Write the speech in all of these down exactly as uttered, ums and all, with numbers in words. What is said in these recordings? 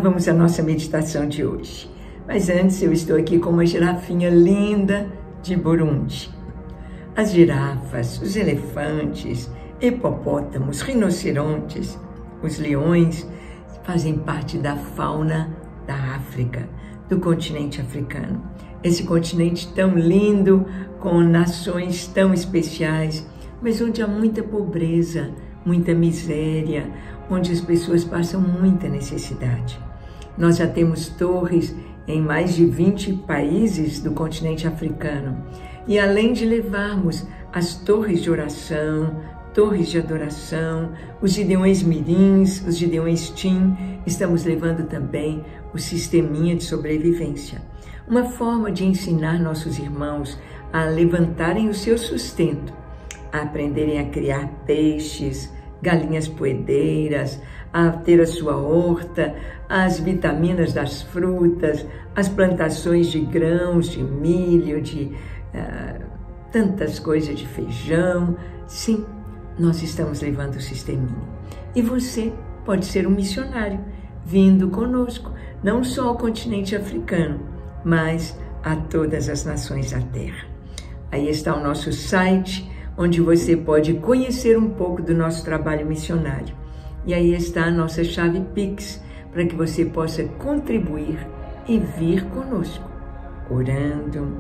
vamos à nossa meditação de hoje. Mas antes eu estou aqui com uma girafinha linda de Burundi. As girafas, os elefantes, hipopótamos, rinocerontes, os leões fazem parte da fauna da África, do continente africano. Esse continente tão lindo, com nações tão especiais, mas onde há muita pobreza, muita miséria, onde as pessoas passam muita necessidade. Nós já temos torres em mais de vinte países do continente africano. E além de levarmos as torres de oração, torres de adoração, os gideões mirins, os gideões tim, estamos levando também o sisteminha de sobrevivência. Uma forma de ensinar nossos irmãos a levantarem o seu sustento, a aprenderem a criar peixes, galinhas poedeiras, a ter a sua horta, as vitaminas das frutas, as plantações de grãos, de milho, de uh, tantas coisas, de feijão. Sim, nós estamos levando o sisteminha. E você pode ser um missionário, vindo conosco, não só ao continente africano, mas a todas as nações da Terra. Aí está o nosso site, onde você pode conhecer um pouco do nosso trabalho missionário. E aí está a nossa chave Pix, para que você possa contribuir e vir conosco, orando,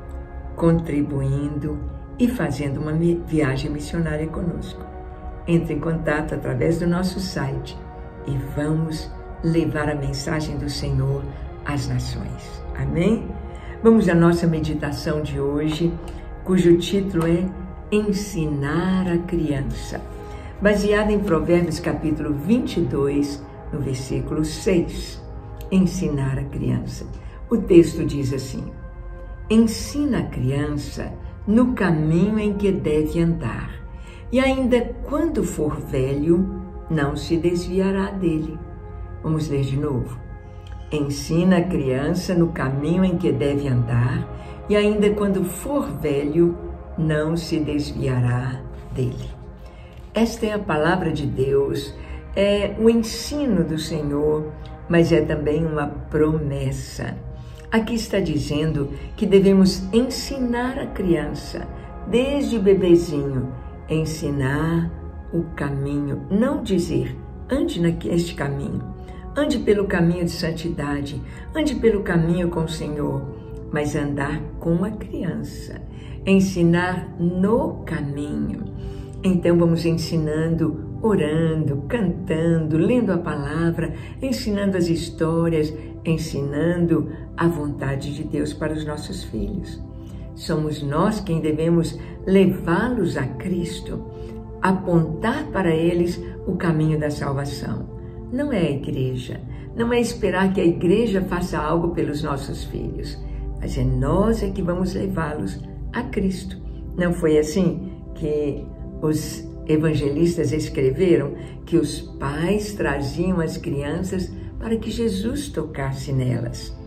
contribuindo e fazendo uma viagem missionária conosco. Entre em contato através do nosso site e vamos levar a mensagem do Senhor às nações. Amém? Vamos à nossa meditação de hoje, cujo título é Ensinar a Criança, baseada em Provérbios capítulo vinte e dois, no versículo seis. Ensinar a criança. O texto diz assim: ensina a criança no caminho em que deve andar, e ainda quando for velho, não se desviará dele. Vamos ler de novo. Ensina a criança no caminho em que deve andar, e ainda quando for velho, não se desviará dele. Esta é a palavra de Deus, é o ensino do Senhor, mas é também uma promessa. Aqui está dizendo que devemos ensinar a criança, desde bebezinho, ensinar o caminho, não dizer, ande neste caminho, ande pelo caminho de santidade, ande pelo caminho com o Senhor, mas andar com a criança, ensinar no caminho. Então vamos ensinando, orando, cantando, lendo a palavra, ensinando as histórias, ensinando a vontade de Deus para os nossos filhos. Somos nós quem devemos levá-los a Cristo, apontar para eles o caminho da salvação. Não é a igreja, não é esperar que a igreja faça algo pelos nossos filhos, mas é nós é que vamos levá-los a Cristo. Não foi assim que os evangelistas escreveram que os pais traziam as crianças para que Jesus tocasse nelas?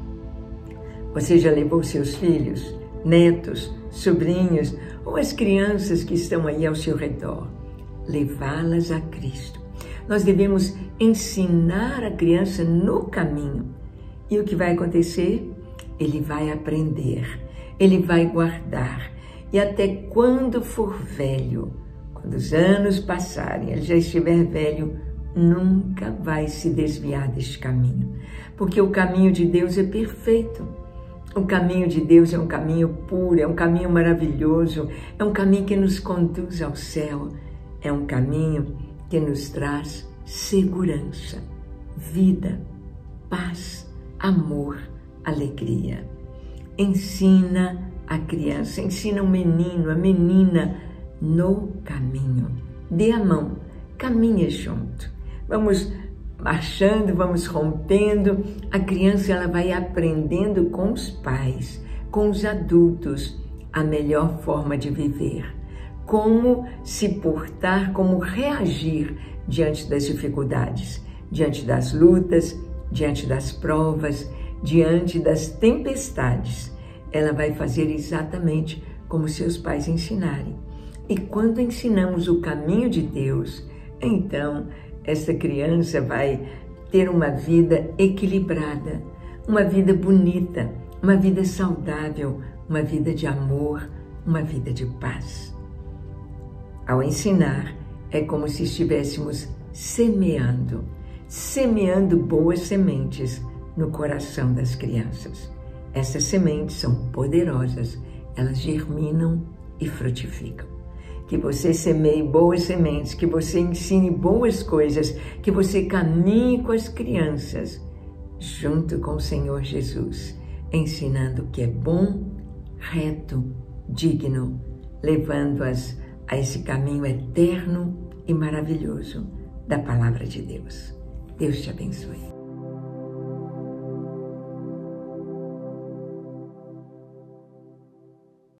Você já levou seus filhos, netos, sobrinhos ou as crianças que estão aí ao seu redor? Levá-las a Cristo. Nós devemos ensinar a criança no caminho. E o que vai acontecer? Ele vai aprender, ele vai guardar. E até quando for velho, quando os anos passarem, ele já estiver velho, nunca vai se desviar deste caminho. Porque o caminho de Deus é perfeito. O caminho de Deus é um caminho puro, é um caminho maravilhoso, é um caminho que nos conduz ao céu, é um caminho que nos traz segurança, vida, paz, amor, alegria. Ensina a criança, ensina o menino, a menina no caminho. Dê a mão, caminhe junto. Vamos marchando, vamos rompendo. A criança ela vai aprendendo com os pais, com os adultos, a melhor forma de viver. Como se portar, como reagir diante das dificuldades, diante das lutas, diante das provas, diante das tempestades. Ela vai fazer exatamente como seus pais ensinarem. E quando ensinamos o caminho de Deus, então essa criança vai ter uma vida equilibrada, uma vida bonita, uma vida saudável, uma vida de amor, uma vida de paz. Ao ensinar, é como se estivéssemos semeando, semeando boas sementes no coração das crianças. Essas sementes são poderosas, elas germinam e frutificam. Que você semeie boas sementes, que você ensine boas coisas, que você caminhe com as crianças, junto com o Senhor Jesus, ensinando o que é bom, reto, digno, levando-as a esse caminho eterno e maravilhoso da Palavra de Deus. Deus te abençoe.